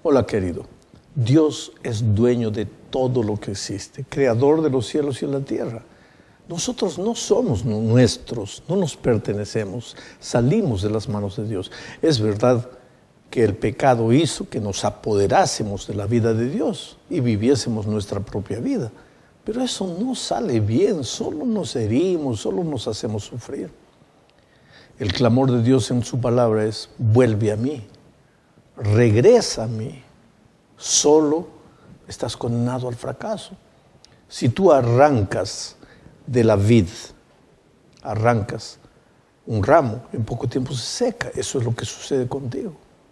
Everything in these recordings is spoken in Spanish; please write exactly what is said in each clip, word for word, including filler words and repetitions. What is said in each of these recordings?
Hola, querido. Dios es dueño de todo lo que existe, creador de los cielos y la tierra. Nosotros no somos nuestros, no nos pertenecemos, salimos de las manos de Dios. Es verdad que el pecado hizo que nos apoderásemos de la vida de Dios y viviésemos nuestra propia vida. Pero eso no sale bien, solo nos herimos, solo nos hacemos sufrir. El clamor de Dios en su palabra es: vuelve a mí, regresa a mí. Solo estás condenado al fracaso. Si tú arrancas de la vid, arrancas un ramo, en poco tiempo se seca. Eso es lo que sucede contigo.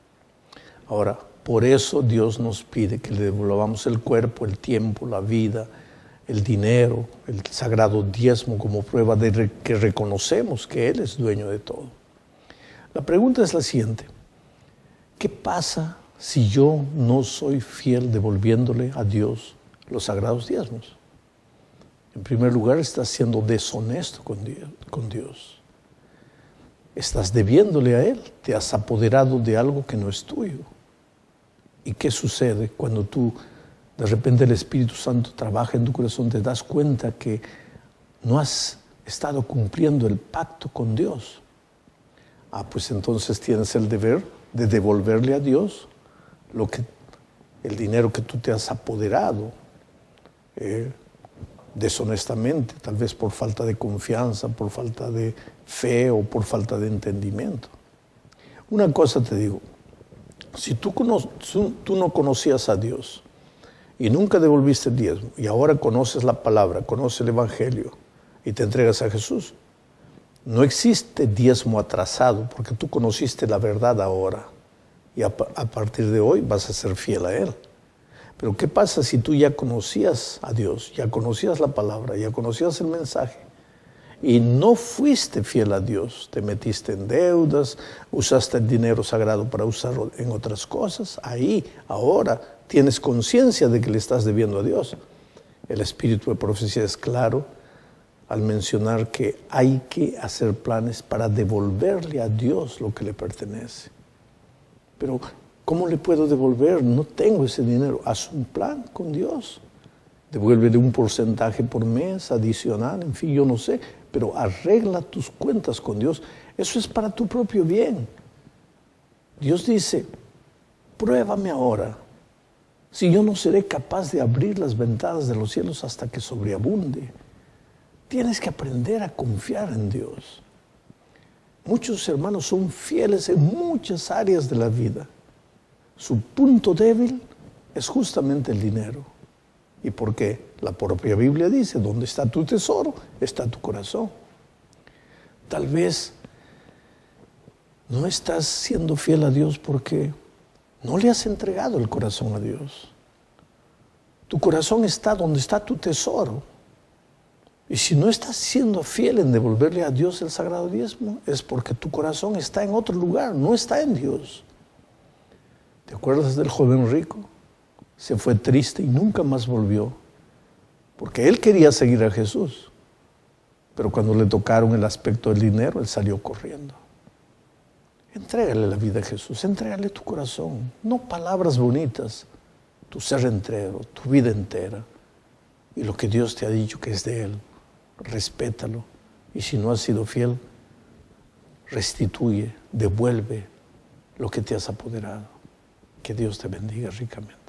Ahora, por eso Dios nos pide que le devolvamos el cuerpo, el tiempo, la vida, el dinero, el sagrado diezmo como prueba de que reconocemos que Él es dueño de todo. La pregunta es la siguiente: ¿qué pasa si yo no soy fiel devolviéndole a Dios los sagrados diezmos? En primer lugar, estás siendo deshonesto con Dios, con Dios. Estás debiéndole a Él, te has apoderado de algo que no es tuyo. ¿Y qué sucede cuando tú, de repente el Espíritu Santo trabaja en tu corazón, te das cuenta que no has estado cumpliendo el pacto con Dios? Ah, pues entonces tienes el deber de devolverle a Dios lo que, el dinero que tú te has apoderado eh, deshonestamente, tal vez por falta de confianza, por falta de fe o por falta de entendimiento. Una cosa te digo: si tú, cono tú no conocías a Dios y nunca devolviste el diezmo, y ahora conoces la palabra, conoces el Evangelio y te entregas a Jesús, no existe diezmo atrasado, porque tú conociste la verdad ahora y a, a partir de hoy vas a ser fiel a Él. Pero ¿qué pasa si tú ya conocías a Dios, ya conocías la palabra, ya conocías el mensaje y no fuiste fiel a Dios? Te metiste en deudas, usaste el dinero sagrado para usarlo en otras cosas. Ahí, ahora, tienes conciencia de que le estás debiendo a Dios. El espíritu de profecía es claro al mencionar que hay que hacer planes para devolverle a Dios lo que le pertenece. Pero ¿cómo le puedo devolver? No tengo ese dinero. Haz un plan con Dios. Devuélvele un porcentaje por mes adicional, en fin, yo no sé. Pero arregla tus cuentas con Dios. Eso es para tu propio bien. Dios dice: pruébame ahora, si yo no seré capaz de abrir las ventanas de los cielos hasta que sobreabunde. Tienes que aprender a confiar en Dios. Muchos hermanos son fieles en muchas áreas de la vida. Su punto débil es justamente el dinero. ¿Y por qué? La propia Biblia dice: donde está tu tesoro, está tu corazón. Tal vez no estás siendo fiel a Dios porque no le has entregado el corazón a Dios. Tu corazón está donde está tu tesoro. Y si no estás siendo fiel en devolverle a Dios el sagrado diezmo, es porque tu corazón está en otro lugar, no está en Dios. ¿Te acuerdas del joven rico? Se fue triste y nunca más volvió, porque él quería seguir a Jesús. Pero cuando le tocaron el aspecto del dinero, él salió corriendo. Entrégale la vida a Jesús, entrégale tu corazón, no palabras bonitas, tu ser entero, tu vida entera. Y lo que Dios te ha dicho que es de Él, respétalo. Y si no has sido fiel, restituye, devuelve lo que te has apoderado. Que Dios te bendiga ricamente.